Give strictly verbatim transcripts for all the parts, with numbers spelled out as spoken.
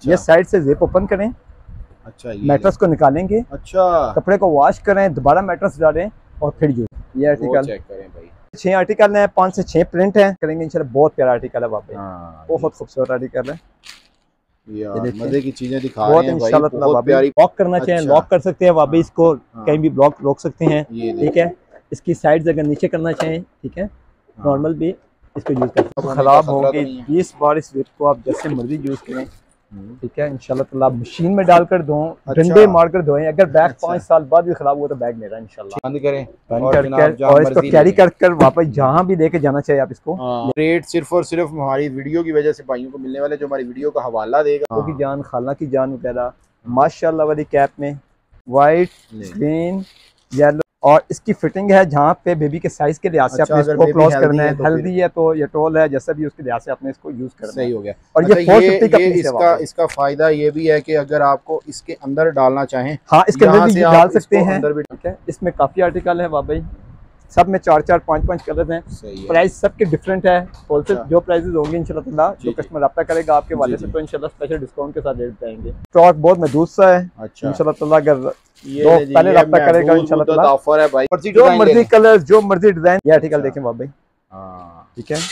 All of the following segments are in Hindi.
अच्छा। ये साइड से जिप ओपन करें। अच्छा, मैट्रेस को निकालेंगे। अच्छा, कपड़े को वॉश करें, दोबारा मैट्रेस डालें और फिर यूज। ये आर्टिकल चेक करें भाई, छह आर्टिकल है, पाँच से छह प्रिंट है करेंगे इंशाल्लाह। बहुत प्यारा आर्टिकल है वापस, हाँ, बहुत खूबसूरत आर्टिकल है। यार मजे की चीजें दिखा बहुत रहे हैं भाई, इंशाल्लाह बहुत प्यारी। लॉक करना चाहिए, अच्छा। लॉक कर सकते हैं वापस, इसको हाँ। कहीं भी ब्लॉक रोक सकते हैं। ये ठीक है, इसकी साइड्स अगर नीचे करना चाहें, ठीक है, नॉर्मल भी इसको यूज कर सकते हैं। खराब होगी बीस बार इस विप को आप जैसे मर्जी यूज करें। ठीक है, इंशाल्लाह ताला मशीन में डालकर दो, डंडे मारकर धोएं। अगर बैग पाँच साल बाद भी खराब हुआ तो बैग मेरा इंशाल्लाह। बंद करें बंद करके और इसको कैरी कर कर वापस जहाँ भी लेके जाना चाहिए आप इसको। रेट सिर्फ और सिर्फ हमारी वीडियो की वजह से भाइयों को मिलने वाले, जो हमारी वीडियो का हवाला देगा। की जान, खाला की जान वगैरह माशाल्लाह वाली कैप में वाइट, ग्रीन, येलो, और इसकी फिटिंग है जहाँ पे बेबी के साइज के लिहाज से अच्छा, आपने इसको क्लोज करना है। हेल्दी है तो ये टोल है, जैसा भी उसके लिहाज से आपने इसको यूज करना है। सही हो गया। और अच्छा, ये फोर फिफ्टी का ये पीस इसका है। इसका फायदा ये भी है कि अगर आपको इसके अंदर डालना चाहें, हाँ, इसके अंदर भी डाल सकते हैं। अंदर भी ठीक है, इसमें काफी आर्टिकल है बाबा, सब में चार चार पाँच पाँच कलर हैं। प्राइस सबके डिफरेंट है। होलसेल जो प्राइसेस होंगे इंशाल्लाह ताला, जो कस्टमर रब्ता करेगा आपके वाले से, तो इंशाल्लाह स्पेशल डिस्काउंट के साथ दे देंगे। स्टॉक बहुत महदूद सा है। अच्छा, इंशाल्लाह ताला अगर ये दो पहले रब्ता करेगा इंशाल्लाह ताला ऑफर है भाई। जो मर्जी कलर, जो मर्जी डिजाइन, ये आर्टिकल देखें बाबा। हाँ, ठीक है,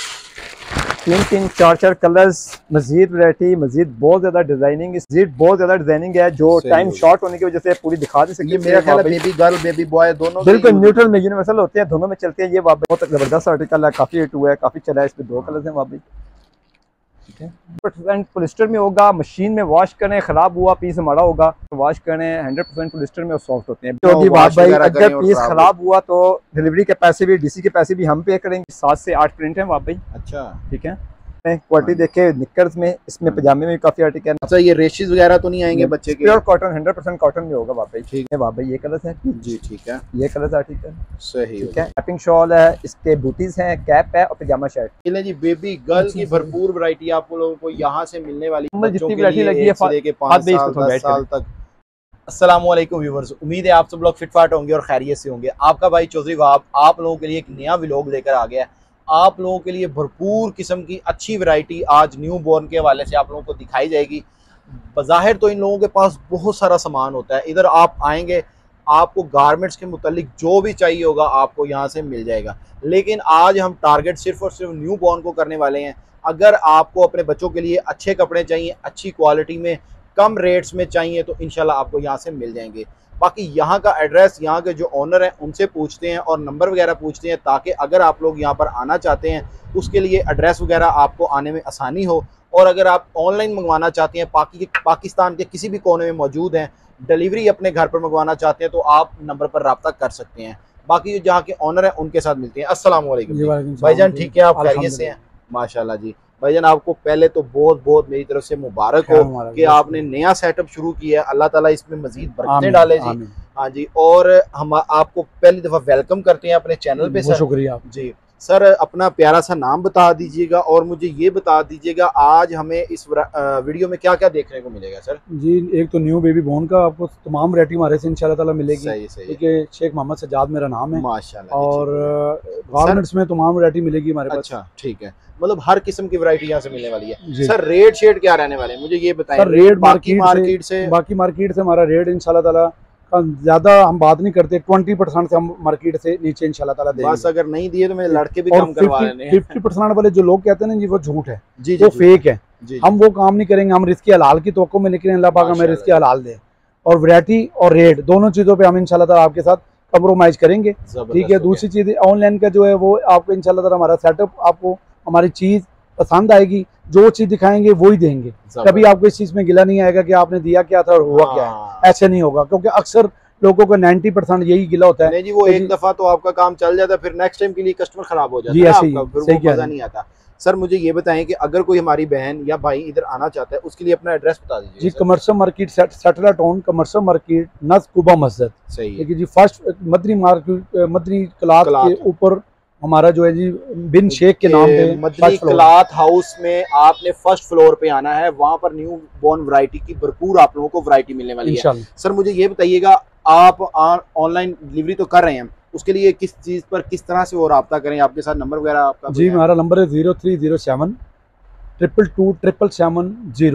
तीन तीन चार चार कलर्स, मजीद वैरायटी, मजीद बहुत ज्यादा डिजाइनिंग, मजीद बहुत ज्यादा डिजाइनिंग है जो टाइम शॉर्ट होने की वजह से पूरी दिखा नहीं सकती। मेरा ख्याल है बेबी गर्ल, बेबी बॉय दोनों बिल्कुल न्यूट्रल में यूनिवर्सल होते हैं, दोनों में चलते हैं। ये वापस बहुत जबरदस्त आर्टिकल है, काफी हिट हुआ है, काफी चला है। इसमें दो कलर्स हैं वापस। ठीक है, परसेंट पॉलिस्टर में होगा, मशीन में वॉश करें, खराब हुआ पीस हमारा होगा तो वॉश करें, हंड्रेड परसेंट पॉलिस्टर में सॉफ्ट होते हैं। तो बात भाई, अगर पीस खराब हुआ तो डिलीवरी के पैसे भी, डीसी के पैसे भी हम पे करेंगे। सात से आठ प्रिंट है वहाँ पे। अच्छा, ठीक है, क्वालिटी देखे निकर्स में, इसमें पजामे में काफी आर्टिकल। अच्छा, ये रेशेस वगैरह तो नहीं आएंगे बच्चे के? Pure cotton, hundred percent cotton में होगा वापस। ठीक है वापस, ये कलर है जी। ठीक है, ये कलर आर्टिकल सही। ठीक है, कैपिंग शॉल है, इसके बूटीज हैं, कैप है और पजामा शर्ट। जी, बेबी गर्ल की भरपूर वैरायटी आप लोगों को यहाँ से मिलने वाली, जितनी वैरायटी लगी है पाँच साल तक। अस्सलाम वालेकुम व्यूअर्स, उम्मीद है आप सब लोग फिटफाट होंगे और खैरियत से होंगे। आपका भाई चौधरी वहाब आप लोगों के लिए एक नया व्लॉग लेकर आ गया है। आप लोगों के लिए भरपूर किस्म की अच्छी वैरायटी आज न्यू बॉर्न के हवाले से आप लोगों को दिखाई जाएगी। बज़ाहिर तो इन लोगों के पास बहुत सारा सामान होता है, इधर आप आएंगे आपको गारमेंट्स के मुतालिक जो भी चाहिए होगा आपको यहाँ से मिल जाएगा। लेकिन आज हम टारगेट सिर्फ और सिर्फ न्यू बॉर्न को करने वाले हैं। अगर आपको अपने बच्चों के लिए अच्छे कपड़े चाहिए, अच्छी क्वालिटी में, कम रेट्स में चाहिए तो इंशाल्लाह आपको यहाँ से मिल जाएंगे। बाकी यहाँ का एड्रेस, यहाँ के जो ओनर हैं उनसे पूछते हैं और नंबर वगैरह पूछते हैं, ताकि अगर आप लोग यहाँ पर आना चाहते हैं उसके लिए एड्रेस वगैरह आपको आने में आसानी हो। और अगर आप ऑनलाइन मंगवाना चाहते हैं, पाकि पाकिस्तान के किसी भी कोने में मौजूद हैं, डिलीवरी अपने घर पर मंगवाना चाहते हैं तो आप नंबर पर रब्ता कर सकते हैं। बाकी जहाँ के ओनर हैं उनके साथ मिलते हैं। अस्सलाम वालेकुम भाईजान, ठीक है, आप खैरियत से हैं? माशाल्लाह जी भाईजान, आपको पहले तो बहुत बहुत मेरी तरफ से मुबारक हो कि आपने नया सेटअप शुरू किया है। अल्लाह ताला इसमें मजीद बरकतें डाले जी। हाँ जी, और हम आपको पहली दफ़ा वेलकम करते हैं अपने चैनल पे सर। शुक्रिया जी। सर, अपना प्यारा सा नाम बता दीजिएगा और मुझे ये बता दीजिएगा आज हमें इस वीडियो में क्या क्या देखने को मिलेगा सर? जी, एक तो न्यू बेबी बॉर्न का आपको तमाम वैरायटी हमारे से इंशाल्लाह ताला मिलेगी। सही सही। ठीक है, शेख मोहम्मद सज्जाद मेरा नाम है माशाल्लाह। और गारमेंट्स में तमाम वैरायटी मिलेगी हमारे पास। अच्छा, ठीक है, मतलब हर किस्म की वैरायटी यहाँ से मिलने वाली है। सर, रेट शेड क्या रहने वाले हैं मुझे ये बताएं। रेट बाकी मार्केट से बाकी मार्केट से हमारा रेट इंशाल्लाह ताला ज्यादा हम बात नहीं करते, ट्वेंटी परसेंट से हम मार्केट से नीचे इंशाल्लाह ताला देंगे। बस अगर नहीं दिए तो मेरे लड़के भी कम करवा रहे हैं। फिफ्टी परसेंट वाले जो लोग कहते हैं ना जी, वो झूठ है जी, वो फेक है। हम वो काम नहीं करेंगे, हम रिस्क हलाल की तवक्को में, लेकिन अल्लाह पाक हमें रिस्क हलाल दे। और वैरायटी और रेट दोनों चीजों पे हम इंशाल्लाह ताला आपके साथ कम्प्रोमाइज करेंगे। ठीक है, दूसरी चीज ऑनलाइन का जो है वो आपको इंशाल्लाह ताला हमारा सेटअप, आपको हमारी चीज पसंद आएगी, जो चीज दिखाएंगे वो ही देंगे। कभी आपको इस चीज में गिला नहीं आएगा कि आपने दिया क्या था और हुआ क्या है, ऐसे नहीं होगा। क्योंकि अक्सर लोगों को नब्बे परसेंट यही गिला होता है। नहीं जी, वो एक दफा तो आपका काम चल जाता है, फिर नेक्स्ट टाइम के लिए कस्टमर खराब हो जाता है, आपका फिर वो मजा नहीं आता। सर, मुझे ये बताएं कि अगर कोई हमारी बहन या भाई इधर आना चाहता है उसके लिए अपना एड्रेस बता दीजिए। जी, commercial market, satellite town, commercial market, नस कुबा मस्जिद। सही है जी। First Madni market, Madni cloth के ऊपर हमारा जो है जी बिन शेख के नाम पे मदनी क्लॉथ हाउस में आपने फर्स्ट फ्लोर पे आना है। वहाँ पर न्यू बॉर्न वैरायटी की भरपूर आप लोगों को वैरायटी मिलने वाली है। सर, मुझे ये बताइएगा, आप ऑनलाइन डिलीवरी तो कर रहे हैं, उसके लिए किस चीज पर किस तरह से वो रब्ता करें आपके साथ? नंबर वगैरह आपका? जी, हमारा नंबर है zero three zero seven triple two triple seven zero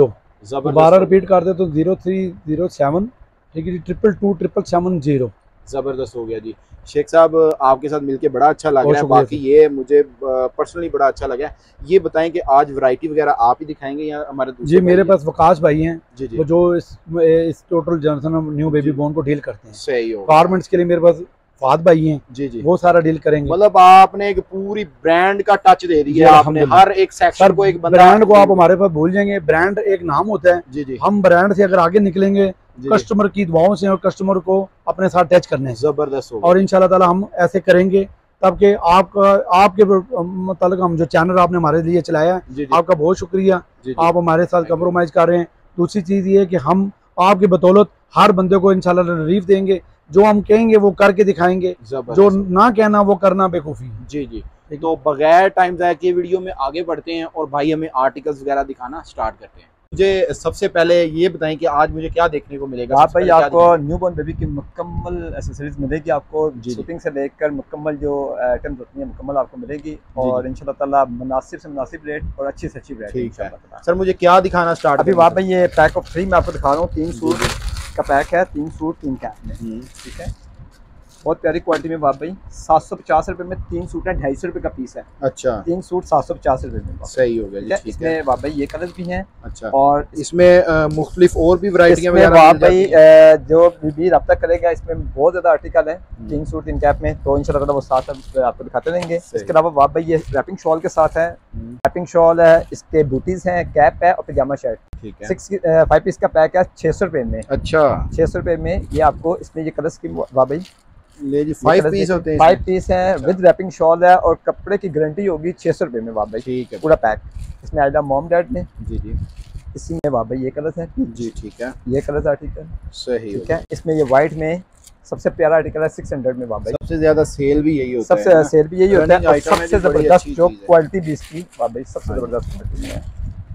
दोबारा रिपीट कर दे तो जीरो थ्री जीरो सेवन ठीक है जी, triple two triple seven zero. जबरदस्त हो गया जी। शेख साहब आपके साथ मिलके बड़ा अच्छा लग रहा है, बाकी ये मुझे पर्सनली बड़ा अच्छा लगा है। ये बताएं कि आज वैरायटी वगैरह आप ही दिखाएंगे या हमारे जी? मेरे पास वकाश भाई हैं जी जी, वो जो इस, इस total generation new baby born को डील करते हैं। सही हो। गारमेंट्स के लिए मेरे पास फाद भाई हैं जी जी, वो सारा डील करेंगे। मतलब आपने एक पूरी ब्रांड का टच दे दिया आपने, हर एक सेक्शन को एक ब्रांड को आप हमारे पास भूल जाएंगे। ब्रांड एक नाम होता है जी जी, हम ब्रांड से अगर आगे निकलेंगे कस्टमर की दुआओं से और कस्टमर को अपने साथ टच करने हैं। जबरदस्त हो। और इंशाल्लाह ताला हम ऐसे करेंगे तब के आपका आपके मतलब हम जो चैनल आपने हमारे लिए चलाया है आपका बहुत शुक्रिया। आप हमारे साथ कम्प्रोमाइज कर रहे हैं। दूसरी चीज ये कि हम आपकी बदौलत हर बंदे को इंशाल्लाह रिलीफ देंगे, जो हम कहेंगे वो करके दिखाएंगे, जो ना कहना वो करना बेवकूफ़ी। जी जी, तो बगैर टाइम ज़ाया किए वीडियो में आगे बढ़ते हैं और भाई हमें आर्टिकल्स वगैरह दिखाना स्टार्ट करते हैं। मुझे सबसे पहले ये बताएं कि आज मुझे क्या देखने को मिलेगा? आप भाई आपको न्यू बॉर्न बेबी की मुकम्मल एसेसरीज मिलेगी, आपको शूटिंग से लेकर मुकम्मल जो आइटम्स होती हैं मुकम्मल आपको मिलेगी और इंशाल्लाह ताला मुनासिब से मुनासिब रेट और अच्छी से अच्छी वैरायटी। ठीक है सर, मुझे क्या दिखाना स्टार्ट? अभी वहाँ भाई ये पैक ऑफ थ्री मैं आपको दिखा रहा हूँ। तीन सूट का पैक है, तीन सूट तीन कैप में, ठीक है। बहुत प्यारी क्वालिटी में बाप भाई, सात सौ पचास रुपए में तीन सूट है, ढाई सौ रुपए का पीस है। अच्छा, तीन सूट सात सौ पचास रुपए में। सही हो गया जी। इसमें बाप भाई ये कलर भी हैं। अच्छा, और इसमें मुख्तलिफ और भी वैरायटियां बाप भाई जो भी रब्ता करेगा इसमें बहुत ज्यादा आर्टिकल है तीन सूट तीन कैप में, तो इंशाल्लाह वो साथ आपको दिखाते रहेंगे। इसके अलावा बाप भाई ये रैपिंग शॉल के साथ है, रैपिंग शॉल है, इसके बूटीज हैं, कैप है और पजामा शर्ट। ठीक है, सिक्स फाइव पीस का पैक है छह सौ रुपए में। अच्छा, छह सौ रुपए में ये आपको इसमें ये कलर स्कीम बाप भाई ले जी फाइव पीस होते हैं, फाइव पीस हैं विद रैपिंग शॉल है और कपड़े की गारंटी होगी छह सौ रुपए में बाप भाई। ठीक है, पूरा पैक। इसमें आइडा मॉम डैड में जी जी, इसी में बाप भाई ये कलर है जी। ठीक है, ये कलर आर्टिकल सही। ठीक है, इसमें ये व्हाइट में सबसे प्यारा आर्टिकल है सिक्स हंड्रेड में बाप भाई। सबसे ज्यादा सेल भी यही होता है, सबसे ज्यादा सेल भी यही होता है और सबसे जबरदस्त जो क्वालिटी भी इसकी बाप भाई सबसे जबरदस्त क्वालिटी है।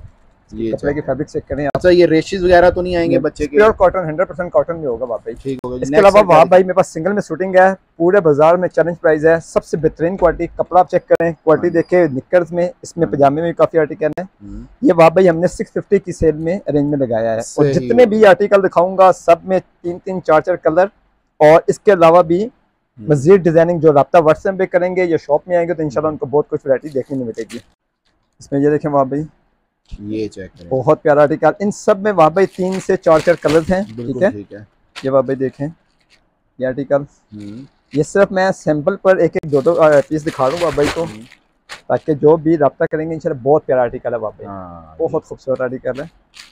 ये कपड़े के फैब्रिक चेक करें। अच्छा, ये रेशेस वगैरह तो नहीं आएंगे बच्चे के? Pure cotton hundred percent cotton में होगा बाप भाई। ठीक होगा। इसके अलावा वहाँ भाई मेरे पास सिंगल में शूटिंग है, पूरे बाजार में चैलेंज प्राइस है, सबसे बेहतरीन क्वालिटी। कपड़ा आप चेक करें, क्वालिटी देखे निकर्स में, इसमें पजामे में काफी आर्टिकल है। ये वहाँ भाई हमने सिक्स फिफ्टी की सेल में अरेंज में लगाया है और जितने भी आर्टिकल दिखाऊंगा सब में तीन तीन चार चार कलर और इसके अलावा भी मजीद डिजाइनिंग जो राब्ता व्हाट्सएप पे करेंगे या शॉप में आएंगे तो इंशाल्लाह उनको बहुत कुछ वैरायटी देखने को मिलेगी। इसमें ये देखें वहाँ भाई, ये चेक करें, बहुत प्यारा आर्टिकल। इन सब में वहाँ भाई तीन से चार चार कलर हैं। ठीक है, ठीक है, ये वहाँ भाई देखें ये आर्टिकल, ये सिर्फ मैं सैंपल पर एक एक दो दो पीस दिखा रहा हूँ वहाँ भाई को, ताकि जो भी रब्ता करेंगे इंशाल्लाह बहुत प्यारा आर्टिकल है वहाँ भाई, बहुत खूबसूरत आर्टिकल है।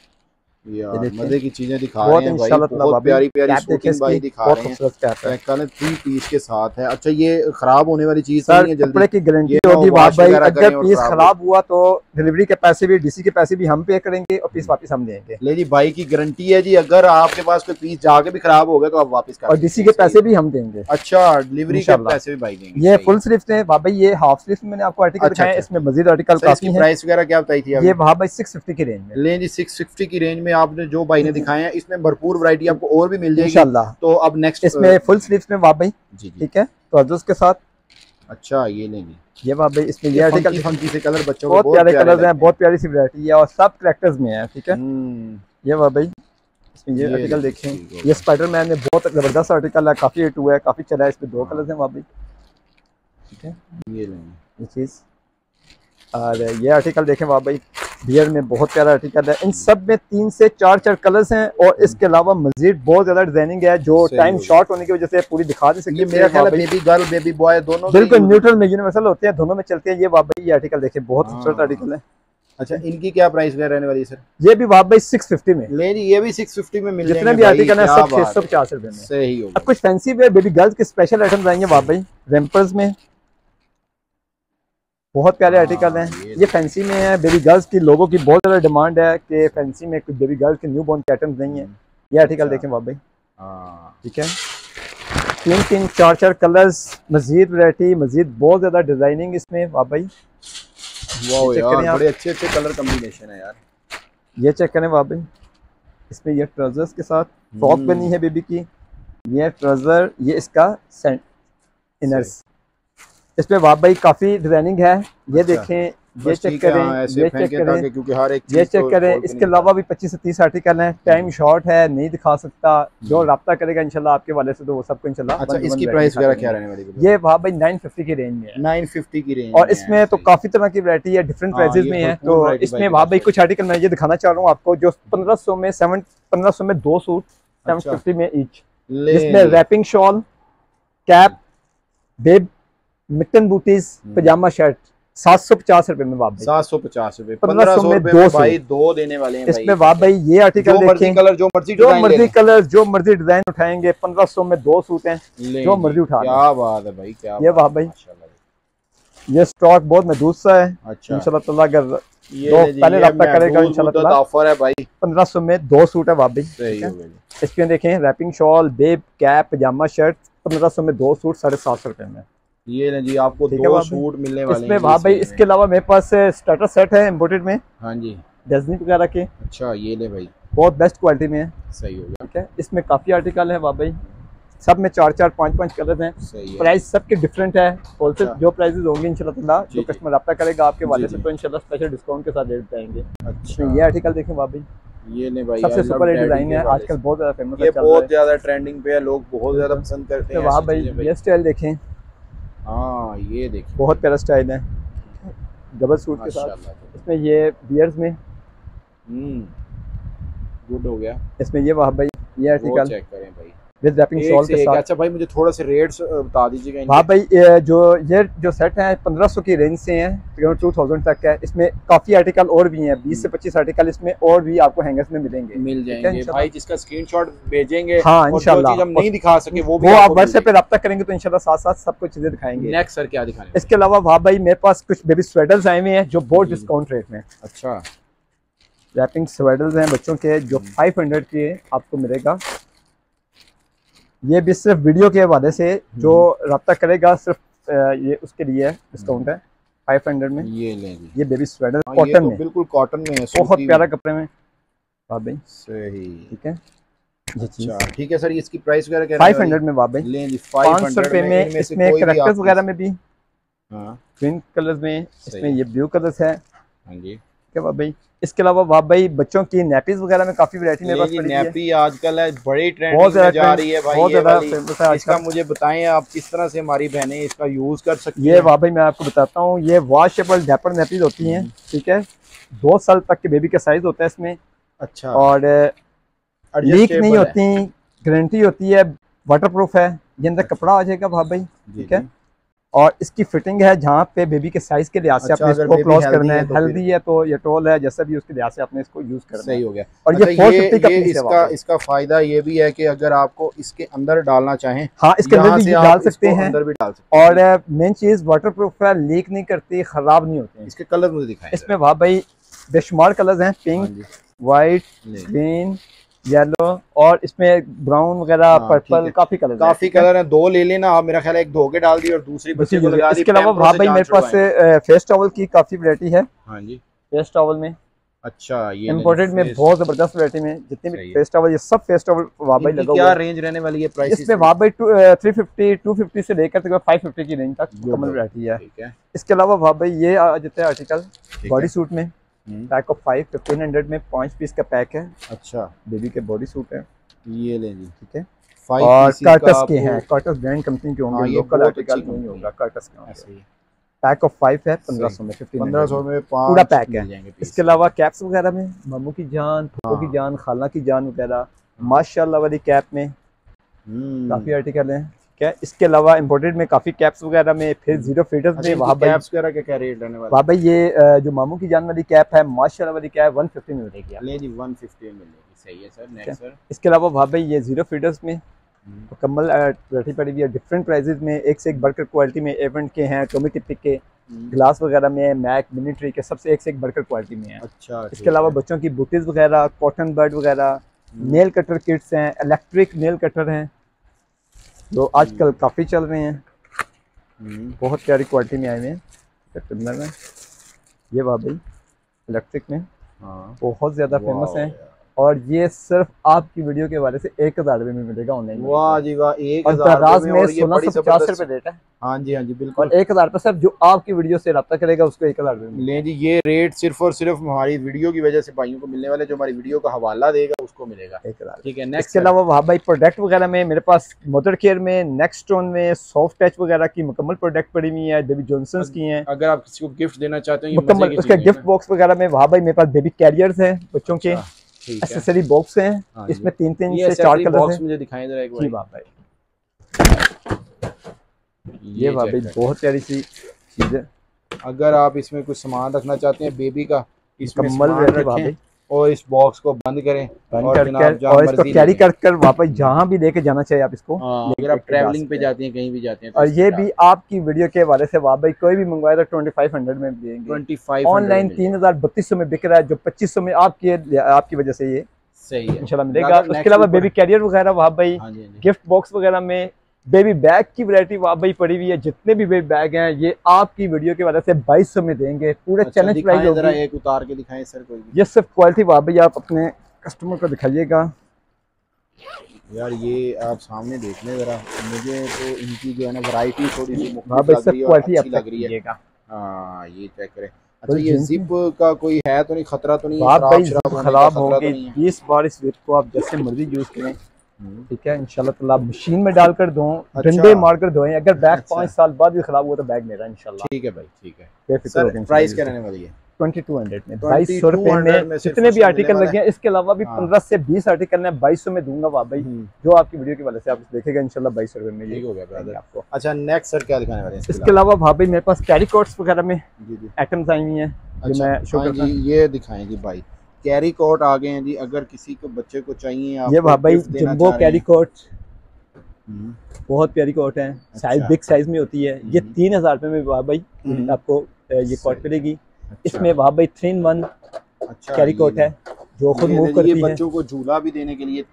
यार मजे की चीजें दिखा रहे हैं भाई, बहुत प्यारी प्यारी शूटिंग भाई दिखा रहे हैं। कलर थ्री पीस के साथ है। अच्छा, ये खराब होने वाली चीज नहीं है, जल्दी की गारंटी होगी भाई। अगर पीस खराब हुआ तो डिलीवरी के पैसे भी, डीसी के पैसे भी हम पे करेंगे और पीस वापस हम देंगे। ले जी, भाई की गारंटी है जी, अगर आपके पास कोई पीस जाके भी खराब हो गया तो आप वापस कर, और डीसी के पैसे भी हम देंगे। अच्छा, डिलीवरी के पैसे भी भाई देंगे। ये फुल स्लीव्स है भाई, ये हाफ स्लीव्स मैंने आपको आर्टिकल दिखाया है, इसमें मजीद आर्टिकल काफी है। प्राइस वगैरह क्या बताई थी? ये भाई सिक्स फिफ्टी की रेंज में। ले जी, सिक्स फिफ्टी की रेंज में आपने जो भाई ने दिखाए हैं, इसमें भरपूर वैरायटी आपको और भी मिल जाएगी इंशाल्लाह। तो अब नेक्स्ट इसमें फुल स्लीव्स में वाह भाई जी, ठीक है, ट्राउजर्स के साथ। अच्छा, ये लेंगे ये वाह भाई, इसमें ये आर्टिकल फंकी से कलर बच्चों को बहुत प्यारे कलर्स हैं, बहुत प्यारी सी वैरायटी है और सब कैरेक्टर्स में है। ठीक है, ये वाह भाई, इसमें ये आर्टिकल देखें, ये स्पाइडरमैन में बहुत जबरदस्त आर्टिकल है, काफी हिट हुआ है, काफी चला है। इसमें दो कलर्स हैं वाह भाई। ठीक है, ये लेंगे ये चीज। और ये आर्टिकल देखें वाह भाई, बियर में बहुत प्यारा आर्टिकल है। इन सब में तीन से चार चार कलर्स हैं और इसके अलावा मजीद बहुत ज्यादा डिजाइनिंग है जो टाइम शॉर्ट होने की वजह से पूरी दिखा नहीं सकती। मेरा ख्याल है बेबी गर्ल बेबी बॉय दोनों बिल्कुल न्यूट्रल में यूनिवर्सल होते हैं, दोनों में चलते हैं। ये वाह भाई, ये आर्टिकल देखिए, बहुत खूबसूरत आर्टिकल है। अच्छा, इनकी क्या प्राइस रहने वाली है सर? ये भी वाह भाई सिक्स फिफ्टी में। ले जी, ये भी सिक्स फिफ्टी में मिल जाएंगे। जितने भी आर्टिकल है सब छह सौ पचास रुपए में। सही हो। अब कुछ फैंसी वेयर बेबी गर्ल्स के स्पेशल आइटम्स आएंगे वाह भाई, रैम्पर्स में बहुत प्यारे आर्टिकल हैं। ये फैंसी में है, बेबी गर्ल्स की लोगों की बहुत ज़्यादा डिमांड है कि फैंसी में कुछ बेबी गर्ल्स के न्यू बॉर्न के आइटम्स नहीं है। ये आर्टिकल देखें वाह भाई, ठीक है, तीन तीन चार चार कलर्स, मजीद वैरायटी, मजीद बहुत ज़्यादा डिजाइनिंग इसमें वाह भाई। वाह यार, बड़े अच्छे अच्छे कलर कॉम्बिनेशन है यार। ये चेक करें वाह भाई, इसमें ये ट्राउजर्स के साथ फ्रॉक बनी है बेबी की, ये ट्राउजर, ये इसका इनर्स, इसमें वाह भाई काफी डिजाइनिंग है, ये देखें, ये चेक करें, ये चेक करें, क्योंकि हर एक ये चेक करें। इसके अलावा भी पच्चीस से तीस आर्टिकल हैं। टाइम शॉर्ट है, नहीं दिखा सकता, जो रब्ता करेगा इंशाल्लाह आपके वाले से तो वो सबको इंशाल्लाह। अच्छा, इसकी प्राइस वगैरह क्या रहने वाली है? ये वहाँ भाई नाइन फिफ्टी की रेंज में है, नाइन फिफ्टी की रेंज। और इसमें तो काफी तरह की वैरायटी है, डिफरेंट प्राइसेस में है। तो इसमें वहाँ भाई कुछ आर्टिकल मैं ये दिखाना चाह रहा हूँ आपको, जो पंद्रह सौ में सेवन पंद्रह सौ में दो सूट सेवन फिफ्टी में ईच, जिसमें wrapping shawl, cap, bib, mitten booties, पजामा शर्ट सात सौ पचास रुपए में वाह भाई, सात सौ पचास रुपए, पंद्रह सौ में दो भाई दो देने वाले हैं। इसमें वाह भाई ये आर्टिकल देखें, कलर जो मर्जी जो मर्जी कलर जो मर्जी डिजाइन उठाएंगे, पंद्रह सौ में दो सूट हैं, जो मर्जी उठा। क्या बात है भाई, क्या ये वाह भाई, ये स्टॉक बहुत महदूद सा है। अच्छा, इंशाल्लाह ताला अगर दो पहले रब्ता करेगा इंशाल्लाह ताला ऑफर है भाई, पंद्रह सौ में दो सूट है वाह भाई। इसमें देखें रैपिंग शॉल, बेब, कैप, पजामा शर्ट, पंद्रह सौ में दो सूट साढ़े सात सौ रुपए में। ये ना जी आपको दो सूट मिलने वाले हैं इसमें वहाँ भाई। इसके अलावा मेरे पास स्टार्टर सेट है इम्पोर्टेड में, हाँ जी, डिज्नी वगैरह के। अच्छा, ये ले भाई, बहुत बेस्ट क्वालिटी में है। सही हो गया, ठीक है। इसमें काफी आर्टिकल है वहाँ भाई, सब में चार चार पाँच पाँच कलर हैं। प्राइस सबके डिफरेंट है। होलसेल अच्छा। जो प्राइसेस होंगे इंशाल्लाह ताला, जो कस्टमर रब्ता करेगा आपके वाले से तो इंशाल्लाह स्पेशल डिस्काउंट के साथ दे पाएंगे। अच्छा, ये आर्टिकल देखें वहाँ भाई, ये ने भाई सबसे सुपर डिजाइन है, आजकल बहुत ज्यादा फेमस है, ये बहुत ज्यादा ट्रेंडिंग पे है, लोग बहुत ज्यादा पसंद करते हैं। वहाँ भाई ये स्टाइल देखें, हाँ ये देखिए बहुत प्यारा स्टाइल है, डबल सूट के साथ। इसमें ये बियर्स में हम्म गुड हो गया। इसमें ये वहाँ भाई ये आर्टिकल चेक करें भाई, विद रैपिंग शॉल के साथ। अच्छा भाई, मुझे थोड़ा सा रेट्स बता दीजिएगा। हाँ भाई, जो ये जो सेट है पंद्रह सौ की रेंज से हैं, टू थाउजेंड तक है। इसमें काफी आर्टिकल और भी हैं, बीस से पच्चीस आर्टिकल इसमें और भी आपको हैंगर्स में मिलेंगे, मिल जाएंगे भाई। जिसका स्क्रीनशॉट भेजेंगे, हाँ इंशाल्लाह, हम नहीं दिखा सके वो वो आप व्हाट्सएप पे रब्ता करेंगे तो इंशाल्लाह साथ साथ सब कुछ चीजें दिखाएंगे। नेक्स्ट सर क्या दिखाएंगे? इसके अलावा वहाँ भाई मेरे पास कुछ बेबी स्वेटर्स आए हुए हैं जो बहुत डिस्काउंट रेट में। अच्छा, रैपिंग स्वेटर्स हैं बच्चों के, जो फाइव हंड्रेड के आपको मिलेगा। ये भी सिर्फ वीडियो के हवाले से जो रब्ता करेगा सिर्फ ये उसके लिए डिस्काउंट है फाइव हंड्रेड में। ये लेंगे, ये बेबी स्वेटर कॉटन में, बिल्कुल कॉटन में है, बहुत प्यारा कपड़े में भाई। सही, ठीक है। अच्छा ठीक है सर, इसकी प्राइस वगैरह क्या है? फाइव हंड्रेड में भाई, पाँच सौ रुपए में। इसमें कैरेक्टर्स वगैरह में भी ग्रीन कलर्स में, इसमें ये ब्लू कलर्स है। हाँ जी, ठीक है भाई। इसके अलावा वहाँ भाई बच्चों की नैपीज वगैरह में काफी वैरायटी मेरे पास पड़ी है। नैपी आजकल है बड़ी ट्रेंड में जा रही है भाई, बहुत ज्यादा फेमस है। इसका मुझे बताएं आप किस तरह से हमारी बहनें इसका यूज कर सकती हैं? ये वहाँ भाई मैं आपको बताता हूँ, ये वॉशेबल डायपर नैपीज होती हैं, ठीक है। दो साल तक के बेबी का साइज होता है इसमें। अच्छा, और लीक नहीं होती, गारंटी होती है, वाटर प्रूफ है, ये अंदर कपड़ा आ जाएगा वहाँ भाई, ठीक है। और इसकी फिटिंग है जहाँ पे बेबी के साइज के लिहाज से आपने इसको क्लोज करना है, हेल्दी है तो ये टोल है, जैसा भी उसके लिहाज से आपने इसको यूज करना है। सही हो गया। और अच्छा, ये फोर फिफ्टी का ये इसका इसका फायदा ये भी है कि अगर आपको इसके अंदर डालना चाहें, हाँ इसके अंदर भी डाल सकते हैं, अंदर भी डाल सकते हैं। और मेन चीज वाटर प्रूफ है, लीक नहीं करती, खराब नहीं होती। इसके कलर मुझे दिखाएं। इसमें वहाँ भाई बेशुमार कलर्स हैं, पिंक, व्हाइट, ग्रीन, येलो, और इसमें ब्राउन वगैरह, पर्पल, काफी कलर काफी कलर है। दो ले लेना आप, मेरा ख्याल है एक धो के डाल दी और दूसरी बच्चे को लगा दी। इसके अलावा वहाँ भाई मेरे पास फेस टॉवल की काफी वैरायटी है। हाँ जी, फेस टॉवल में अच्छा, ये इम्पोर्टेड में बहुत जबरदस्त वैरायटी में जितने भी फेस टॉवल, ये सब फेस टॉवल वहाँ भाई लगा हुआ है। क्या रेंज रहने वाली है प्राइस इसमें? वहाँ भाई थ्री फिफ्टी टू फिफ्टी से लेकर तक फाइव फिफ्टी की रेंज तक कमल वैरायटी है। इसके अलावा वहाँ भाई ये आ जाते हैं आर्टिकल बॉडी सूट में, pack of five fifteen hundred में पाँच पीस का पैक है। अच्छा, बेबी के बॉडी सूट है, ये ले ली, ठीक है। और कर्टस के हैं, कर्टस ब्रांड कंपनी के होंगे, लोकल आर्टिकल नहीं होगा, कर्टस के होंगे। पैक ऑफ फाइव है पंद्रह सौ में, पंद्रह सौ में पूरा पैक है। इसके अलावा कैप्स वगैरह में मामू की जान, फूफो की जान, खाला की जान वगैरह माशाल्लाह वाली कैप में काफी आर्टिकल हैं। क्या इसके अलावा इम्पोर्टेड में काफी कैप्स वगैरह में, फिर जीरो फीटर्स में वहाँ कैप्स वगैरह के क्या रेट रहने वाले? वहाँ भाई ये जो मामू की जान वाली कैप है माशाल्लाह वाली कैप वन फिफ्टी में मिलेगी। ले जी, वन फिफ्टी में मिलेगी, सही है सर। नेक्स्ट सर, इसके अलावा वहाँ भाई ये जीरो फीटर्स में मुकम्मल वैरायटी पड़ी हुई है, डिफरेंट प्राइजेज में, एक से एक बढ़कर क्वालिटी में। एवेंट के हैं, टोमी टिपिक के, ग्लास वगैरह में, मैक, मिनिट्री के, सबसे एक से एक बढ़कर क्वालिटी में है। अच्छा, इसके अलावा बच्चों की बूटीज वगैरह, कॉटन बर्ड वगैरह, नेल कटर किट्स हैं, इलेक्ट्रिक नेल कटर हैं जो आजकल काफ़ी चल रहे हैं, बहुत प्यारी क्वालिटी में आए हुए हैं में। ये वाह भाई इलेक्ट्रिक में बहुत ज़्यादा फेमस है, और ये सिर्फ आपकी वीडियो के हवाले से एक हज़ार रुपये में मिलेगा ऑनलाइन। वाह जी वाह, एक हज़ार में सोलह सौ पचास रुपये रेट है। हाँ जी हाँ जी बिल्कुल। और एक हजार पे सिर्फ जो आपकी वीडियो से रब्ता करेगा उसको एक हजार ले जी। ये रेट सिर्फ और सिर्फ हमारी वीडियो की वजह से भाइयों को मिलने वाले, जो हमारी वीडियो का हवाला देगा उसको मिलेगा एक हजार। ठीक है। नेक्स्ट इसके अलावा वहाँ भाई प्रोडक्ट वगैरह में मेरे पास मदर केयर में, नेक्स्ट स्टोन में, सॉफ्ट टच वगैरह की मुकम्मल प्रोडक्ट पड़ी हुई है, बेबी जॉनसन्स की हैं। अगर आप किसी को गिफ्ट देना चाहते हैं मुकम्मल उसके गिफ्ट बॉक्स वगैरह में वहाँ भाई मेरे पास बेबी कैरियर्स हैं बच्चों के, एक्सेसरी बॉक्स हैं, इसमें तीन तीन से चार कलर हैं। मुझे दिखाएं जरा एक बार भाई। ये भाई बहुत प्यारी सी चीज है। अगर आप इसमें कुछ सामान रखना चाहते हैं बेबी का, इसमें कम्बल रखें और इस बॉक्स को बंद करें बंद और, कर और इसको कैरी कर कर वापस जहाँ भी लेके जाना चाहिए आप इसको। अगर आप ट्रैवलिंग पे जाते हैं कहीं भी जाते हैं तो और ये भी आपकी वीडियो के हवाले से वाह भाई कोई भी मंगवाए तो ट्वेंटी फाइव हंड्रेड में देंगे। ट्वेंटी फाइव ऑनलाइन तीन हजार बत्तीस सौ में बिक रहा है, जो पच्चीस सौ में आपकी आपकी वजह से ये सही है इंशाल्लाह मिलेगा। उसके अलावा बेबी कैरियर वगैरह वहाँ भाई, गिफ्ट बॉक्स वगैरह में बेबी बैग की वैरायटी वहाँ भाई पड़ी हुई है। जितने भी बेबी बैग हैं ये आपकी वीडियो की वजह से बाईस सौ में देंगे। पूरे चैलेंज प्राइस होगी। जरा एक उतार के दिखाएं सर कोई। ये सिर्फ क्वालिटी वहाँ भाई आप अपने कस्टमर को दिखाइएगा। यार ये आप सामने देख लें जरा, मुझे तो इनकी जो है ना वैरायटी थोड़ी सी अच्छी लग रही है। हाँ ये चेक करें। अच्छा ये जिप का कोई है तो नहीं, खतरा तो नहीं खराब होगी? बीस बार इस जिप को आप जैसे मर्जी यूज करें, ठीक है इंशाल्लाह ताला। मशीन में डालकर दो, डंडे मारकर धोएं। अगर बैग पाँच साल बाद भी खराब हुआ तो बैग मेरा इंशाल्लाह। ठीक है भाई ठीक है। बेफिक्र। प्राइस क्या रहने वाली है? ट्वेंटी टू हंड्रेड में, बाईस सौ रुपए में जितने भी आर्टिकल लगे हैं। इसके अलावा भी पंद्रह से बीस आर्टिकल है बाईस सौ में दूंगा वाह भाई, जो आपकी वीडियो की वजह से आप देखेगा इंशाल्लाह बाईस सौ रुपए में ये हो गया आपको। अच्छा नेक्स्ट सर क्या दिखाने वाले हैं? इसके अलावा भाई मेरे पास कैरी कोट्स वगैरह में आइटम्स आई हुई हैं जो मैं शो करता हूं। ये दिखाएं जी भाई, कैरी कोट आ गए हैं जी। अगर किसी को बच्चे को चाहिए आप ये भाई जंबो कैरी कोट, बहुत प्यारी कोट है, साइज बिग साइज में होती है। ये तीन हजार रुपए में वाह भाई आपको ये कोट मिलेगी। इसमें वहाँ भाई three in one carry cot है जो खुद मूव करती है। बच्चों को झूला भी देने के लिए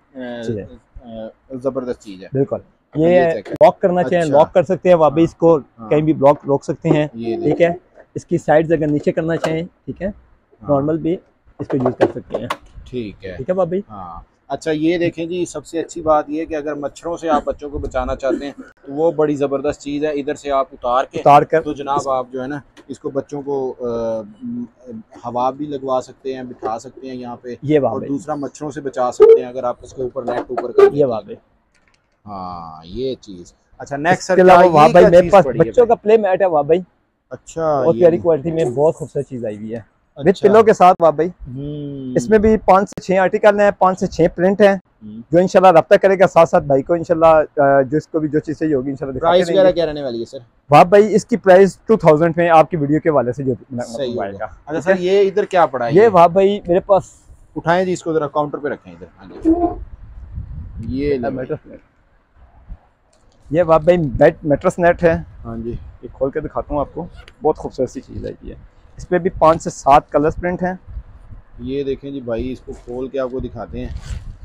जबरदस्त चीज है। बिल्कुल ये लॉक करना चाहिए, लॉक कर सकते हैं वहाँ भाई, इसको कहीं भी ब्लॉक रोक सकते हैं। ठीक है, इसकी साइड्स अगर नीचे करना चाहें ठीक है, नॉर्मल भी इसको यूज कर सकते हैं। ठीक है ठीक है भाई। हाँ अच्छा ये देखें जी, सबसे अच्छी बात ये है कि अगर मच्छरों से आप बच्चों को बचाना चाहते हैं तो वो बड़ी ज़बरदस्त चीज़ है। इधर से आप उतार के उतार कर तो जनाब आप जो है ना इसको बच्चों को आ, हवा भी लगवा सकते हैं, बिठा सकते हैं यहाँ पे, ये और दूसरा मच्छरों से बचा सकते हैं अगर आप इसके ऊपर नेट ऊपर कर ये बात। हाँ ये चीज़। अच्छा नेक्स्ट सर वहाँ भाई मेरे पास बच्चों का प्ले मैट है वहाँ भाई। अच्छा बहुत प्यारी क्वालिटी में बहुत खूबसूरत चीज़ आई हुई है विद पिलो के साथ वाह भाई। इसमें भी पाँच से छह आर्टिकल हैं, पाँच से छह प्रिंट हैं जो इंशाल्लाह रब्ता करेगा साथ साथ भाई को इंशाल्लाह जिसको भी जो चीज़ चाहिए होगी इंशाल्लाह। प्राइस वगैरह क्या रहने वाली है सर? वाह भाई इसकी प्राइस टू थाउजेंड में आपकी वीडियो के वाले से जो आएगा। अच्छा सर ये इधर क्या पड़ा है? ये वाह भाई मेरे पास उठाएं जी, इसको जरा काउंटर पे रखें इधर। ये मैट्रेस नेट, ये वाह भाई बेड मैट्रेस नेट है। हाँ जी ये खोल के दिखाता हूँ आपको, बहुत खूबसूरत सी चीज़ आई है। इसमें भी पाँच से सात कलर्स प्रिंट हैं। ये देखें जी भाई, इसको खोल के आपको दिखाते हैं।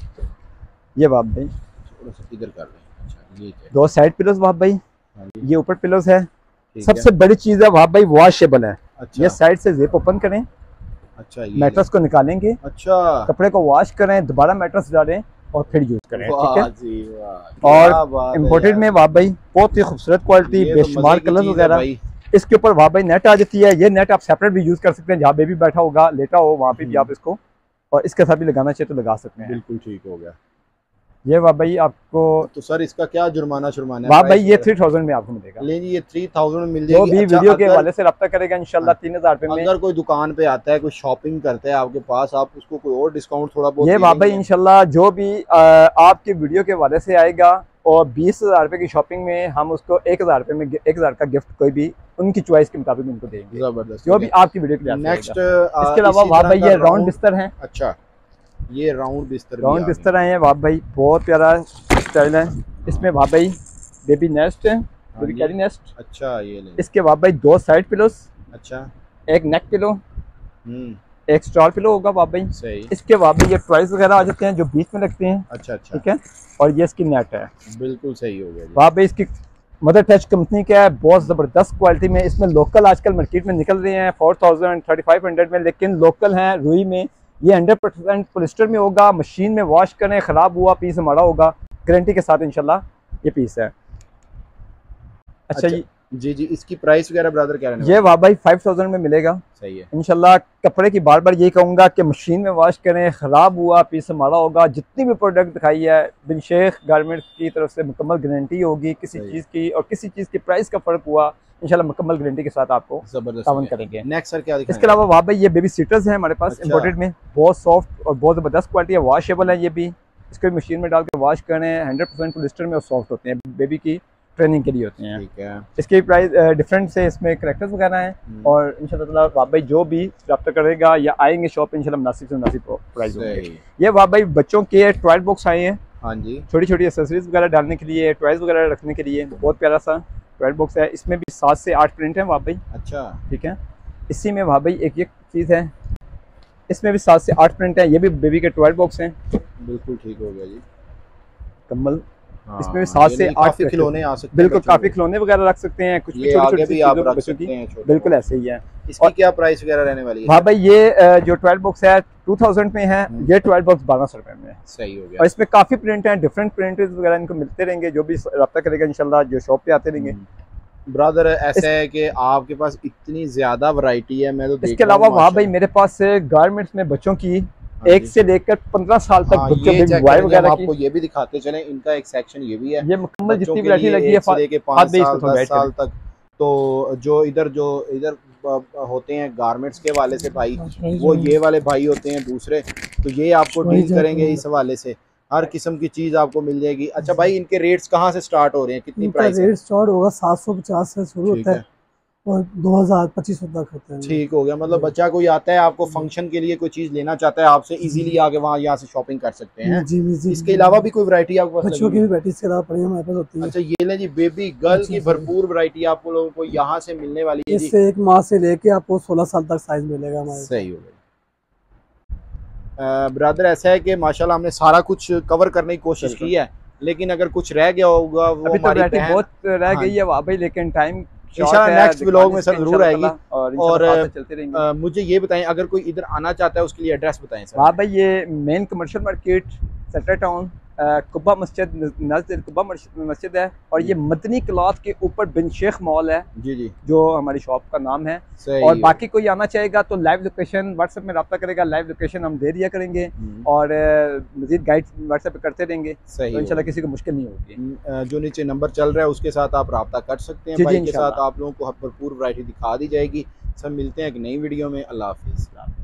ये वाह भाई थोड़ा सा इधर कर लें। अच्छा ये दो साइड पिलोस वाह भाई, ये ऊपर पिलोस है। सबसे बड़ी चीज़ है वाह भाई वॉशेबल है। अच्छा। ये साइड से जिप ओपन करें, अच्छा मैट्रेस को निकालेंगे, अच्छा कपड़े को वॉश करें, दोबारा मैट्रेस डालें और फिर यूज करें। ठीक है, और इम्पोर्टेड में वाह भाई बहुत ही खूबसूरत क्वालिटी, बेशुमार कलर वगैरह। इसके ऊपर वहाँ भाई नेट आ जाती है। ये नेट आप सेपरेट भी यूज कर सकते हैं, जहाँ बेबी बैठा होगा लेटा हो वहाँ पे भी आप इसको, और इसके साथ भी लगाना चाहिए तो लगा सकते हैं। बिल्कुल ठीक हो गया। ये वाह भाई आपको तो सर इसका क्या जुर्माना शुर्माना है? वाह भाई ये थ्री थाउजेंड में आपको मिलेगा। ले जी ये थ्री थाउजेंड में मिल जाएगी। जो भी अच्छा, वीडियो के हवाले से रब्ता करेगा इंशाल्लाह तीन हजार रुपए में। अगर कोई दुकान पे आता है, कोई शॉपिंग करता है आपके पास, आप उसको कोई और डिस्काउंट थोड़ा बहुत? ये वाह भाई इंशाल्लाह जो भी आ, आपकी वीडियो के हवाले से आएगा और बीस हजार रुपए की शॉपिंग में हम उसको एक हजार रुपए में एक हजार का गिफ्ट कोई भी उनकी चॉइस के मुताबिक उनको देंगे। जबरदस्त जो भी आपकी वीडियो के लिए। नेक्स्ट इसके अलावा वाह भाई ये राउंड बिस्तर है। अच्छा ये राउंड बिस्तर राउंड बिस्तर आए हैं वाह भाई, बहुत प्यारा स्टाइल है। इसमें वाह भाई बेबी नेस्ट है, बेबी कैरी नेस्ट। अच्छा ये ले। इसके वाह भाई दो साइड पिलोस, अच्छा एक नेक पिलो, हम्म एक स्टॉल पिलो होगा वाह भाई। सही। इसके वाह भाई ये टॉयज वगैरह आ जाते हैं जो बीच में लगते हैं। अच्छा अच्छा ठीक है, और ये इसकी नेट है। बिल्कुल सही हो गया। वाह भाई इसकी मदर टच कंपनी का है, बहुत ज़बरदस्त क्वालिटी में। इसमें लोकल आजकल मार्केट में निकल रहे हैं four thousand thirty five hundred में, लेकिन लोकल हैं रुई में। ये हंड्रेड परसेंट पॉलिस्टर में होगा, मशीन में वॉश करें, ख़राब हुआ पीस हमारा होगा, गारंटी के साथ इंशाल्लाह ये पीस है। अच्छा, अच्छा जी जी, इसकी प्राइस वगैरह ब्रदर क्या रहने ये वाह भाई फाइव थाउजेंड में मिलेगा। सही है इंशाल्लाह। कपड़े की बार बार यही कहूँगा कि मशीन में वॉश करें, ख़राब हुआ पीस हमारा होगा। जितनी भी प्रोडक्ट दिखाई है बिन शेख गारमेंट्स की तरफ से मुकम्मल गारंटी होगी किसी चीज़ की, और किसी चीज़ की प्राइस का फ़र्क हुआ इंशाल्लाह मुकम्मल गारंटी के साथ आपको तावन करेंगे। नेक्स्ट सर क्या दिखाएंगे? इसके अलावा वहाँ भाई ये बेबी सीटर्स हैं हमारे पास। अच्छा। इम्पोर्टेड में बहुत सॉफ्ट और बहुत ज़बरदस्त क्वालिटी है, वॉशेबल है ये भी। इसको मशीन में डाल के वॉश करें, हंड्रेड परसेंट पोलिस्टर में और सॉफ्ट होते हैं, बेबी की ट्रेनिंग के लिए होते हैं। ठीक है। इसकी प्राइस डिफरेंट से इसमें करेक्टर्स वगैरह हैं, और इंशाल्लाह ताला वाह भाई जो भी रब्ता करेगा या आएंगे शॉप इंशाल्लाह मुनासिब से मुनासिब प्राइस होंगे। ये वाह भाई बच्चों के टॉय बॉक्स आए हैं। हाँ जी। छोटी छोटी एक्सेसरीज वगैरह डालने के लिए, टॉयज वगैरह रखने के लिए बहुत प्यारा सा टॉय बॉक्स है। इसमें भी सात से आठ प्रिंट है वाह भाई। अच्छा ठीक है। इसी में वाह भाई एक एक चीज़ है, इसमें भी सात से आठ प्रिंट है। ये भी बेबी के टॉय बॉक्स हैं। बिल्कुल ठीक हो गया जी। कम्बल। हाँ, इसमें भी सात से आठ खिलौने आ सकते हैं। बिल्कुल काफी खिलौने वगैरह रख सकते हैं, कुछ भी छोटी छोटी आप रख सकते हैं। बिल्कुल ऐसे ही है। इसकी क्या प्राइस वगैरह रहने वाली है? हाँ भाई ये जो ट्वेल्व बॉक्स है टू थाउजेंड में है, ये ट्वेल्व बॉक्स बारह सौ रुपए में है। सही हो गया। और इसमें काफी प्रिंट है, डिफरेंट प्रिंट वगैरह इनको मिलते रहेंगे। जो भी रब्ता करेगा इंशाल्लाह जो शॉप पे आते रहेंगे। ब्रदर ऐसा है कि आपके पास इतनी ज्यादा वैरायटी है, मैं तो इसके अलावा वहाँ भाई मेरे पास गारमेंट्स में बच्चों की एक से लेकर पंद्रह साल तक बच्चों के बॉय वगैरह की आपको ये भी दिखाते चले। इनका एक सेक्शन ये भी है, ये मुकम्मल जितनी वैरायटी लगी है पाँच साल दस साल तक। तो जो इधर जो इधर होते हैं गारमेंट्स के वाले से भाई, वो ये वाले भाई होते हैं दूसरे, तो ये आपको डील करेंगे इस हवाले से। हर किस्म की चीज आपको मिल जाएगी। अच्छा भाई इनके रेट्स कहाँ से स्टार्ट हो रहे हैं, कितनी प्राइस है? रेट स्टार्ट होगा सात सौ पचास से शुरू होता है और दो हजार पच्चीस तक होता है। ठीक हो गया। मतलब बच्चा कोई आता है आपको फंक्शन के लिए कोई चीज लेना चाहता है आपसे, इजीली आगे वहाँ यहाँ से शॉपिंग कर सकते हैं। जी जी। इसके अलावा भी कोई वैरायटी आपके पास? बच्चों की भी वैरायटी इसके अलावा बढ़िया हमारे पास होती है। अच्छा ये ले जी बेबी गर्ल की भरपूर वैरायटी आपको लोगों को यहाँ से मिलने वाली है। इससे एक माह से लेके आपको सोलह साल तक साइज मिलेगा हमारे। सही हो गया। ब्रदर ऐसा है कि माशाल्लाह हमने सारा कुछ कवर करने की कोशिश की है, लेकिन अगर कुछ रह गया होगा वो अभी तो वैरायटी बहुत रह गई है वहाँ भाई, लेकिन टाइम नेक्स्ट व्लॉग में सर जरूर आएगी। और, और चलते रहेंगे। आ, मुझे ये बताएं अगर कोई इधर आना चाहता है उसके लिए एड्रेस बताएं सर। हाँ भाई ये main commercial market sector town कुब्बा मस्जिद नज़दीक कुब्बा मस्जिद है, और ये मदनी क्लॉथ के ऊपर बिन शेख मॉल है जी जी, जो हमारी शॉप का नाम है। और बाकी कोई आना चाहेगा तो लाइव लोकेशन व्हाट्सएप में रब्ता करेगा, लाइव लोकेशन हम दे दिया करेंगे और मजीद गाइड व्हाट्सएप पे करते रहेंगे। तो इंशाल्लाह किसी को मुश्किल नहीं होगी। जो नीचे नंबर चल रहा है उसके साथ आप रब्ता कर सकते हैं। भाई के साथ आप लोगों को भरपूर वैरायटी दिखा दी जाएगी। सब मिलते हैं एक नई वीडियो में। अल्लाह हाफिज़।